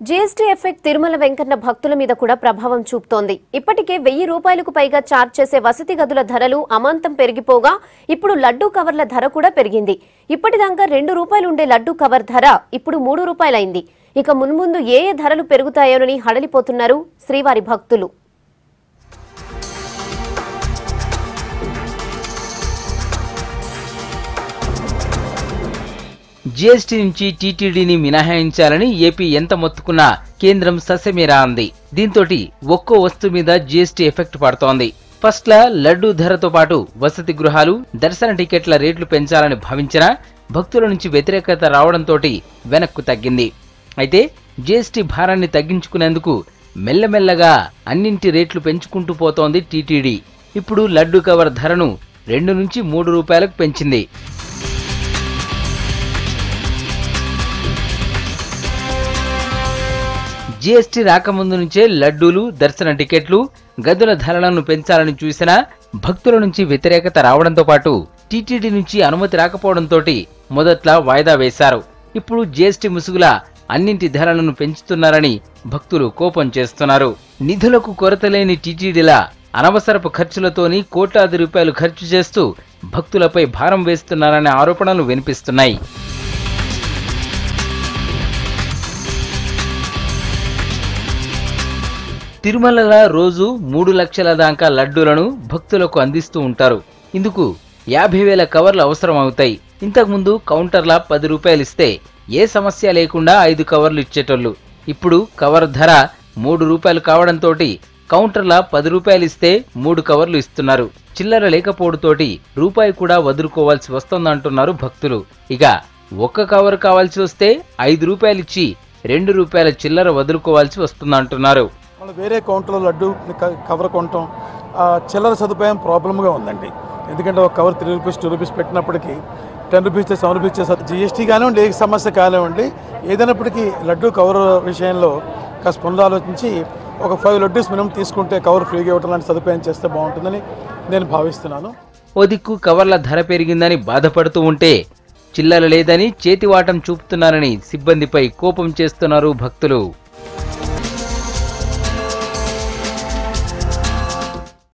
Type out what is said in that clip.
GST effect Tirumala Venkanna భక్తుల మీద కూడా ప్రభావం చూపుతోంది. ఇప్పటికే 1000 రూపాయలకు పైగా చార్జ్ చేసే వసతి గదుల ధరలు అమాంతం పెరిగిపోగా ఇప్పుడు లడ్డూ కవర్ల ధర కూడా పెరిగింది. ఇప్పటిదాకా 2 రూపాయలు ఉండే లడ్డూ కవర్ ధర ఇప్పుడు 3 రూపాయలైంది. ఇక మున్ముందు ఏ ధరలు పెరుగుతాయోనని హడలిపోతున్నారు శ్రీవారి భక్తులు. జీఎస్టీ నుంచి టీటీడీని మినహాయించాలని ఏపీ ఎంత మొత్తుకున్నా కేంద్రం ససేమిరా అంది. దీంతోటి ఒక్కో వస్తువు మీద జీఎస్టీ ఎఫెక్ట్ పడుతోంది. ఫస్ట్లా లడ్డూ ధరతో పాటు వసతి గృహాలు, దర్శన టికెట్ల రేట్లు పెంచాలని భావించినా భక్తుల నుంచి వ్యతిరేకత రావడంతో వెనక్కు తగ్గింది. అయితే జీఎస్టీ భారాన్ని తగ్గించుకునేందుకు మెల్లమెల్లగా అన్నింటి రేట్లు పెంచుకుంటూ పోతోంది టీటీడీ. ఇప్పుడు లడ్డూ కవర్ ధరను 2 నుంచి 3 రూపాయలకు పెంచింది. జీఎస్టీ రాకముందు నుంచే లడ్డూలు, దర్శన టికెట్లు, గదుల ధరలను పెంచాలని చూసినా భక్తుల నుంచి వ్యతిరేకత రావడంతో పాటు టీటీడీ నుంచి అనుమతి రాకపోవడంతో మొదట్లా వాయిదా వేశారు. ఇప్పుడు జీఎస్టీ ముసుగులా అన్నింటి ధరలను పెంచుతున్నారని భక్తులు కోపం చేస్తున్నారు. నిధులకు కొరత లేని టీటీడీలా అనవసరపు ఖర్చులతోని కోట్లాది రూపాయలు ఖర్చు చేస్తూ భక్తులపై భారం వేస్తున్నారనే ఆరోపణలు వినిపిస్తున్నాయి. తిరుమలలో రోజు 3 లక్షల దాకా లడ్డూలను భక్తులకు అందిస్తూ ఉంటారు. ఇందుకు 50,000 కవర్లు అవసరం అవుతాయి. ఇంతకుముందు కౌంటర్లా 10 రూపాయలు ఇస్తే ఏ సమస్య లేకుండా 5 కవర్లు ఇచ్చేటోళ్ళు. ఇప్పుడు కవర్ ధర 3 రూపాయలు కావడంతో కౌంటర్లా 10 రూపాయలు ఇస్తే 3 కవర్లు ఇస్తున్నారు. చిల్లర లేకపోవడంతోటి రూపాయి కూడా వదులుకోవాల్సి వస్తోందంటున్నారు భక్తులు. ఇక ఒక్క కవర్ కావాల్సి వస్తే 5 రూపాయలు ఇచ్చి 2 రూపాయల చిల్లర వదులుకోవాల్సి వస్తుందంటున్నారు. వేరే కౌంటర్లో లడ్డు కవర్ కొనటం చిల్లర సదుపాయం ప్రాబ్లంగా ఉందండి. ఎందుకంటే ఒక కవర్ 3 రూపీస్ 2 రూపీస్ పెట్టినప్పటికీ 10 రూపీస్ 7 రూపీస్ చేస్తారు. జీఎస్టీ కానివ్వండి, ఏ సమస్య కానివ్వండి, ఏదైనప్పటికీ లడ్డు కవర్ విషయంలో కాస్త పునరాలోచించి ఒక 5 లడ్డూస్ మినిమం తీసుకుంటే కవర్ ఫ్రీగా ఇవ్వడం లాంటి సదుపాయం చేస్తే బాగుంటుందని నేను భావిస్తున్నాను. ఓ దిక్కు కవర్ల ధర పెరిగిందని బాధపడుతూ ఉంటే చిల్లర లేదని చేతివాటం చూపుతున్నారని సిబ్బందిపై కోపం చేస్తున్నారు భక్తులు.